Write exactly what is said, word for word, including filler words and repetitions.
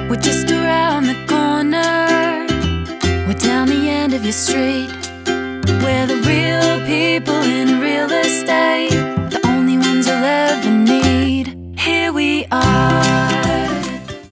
We're just around the corner. We're down the end of your street, where the real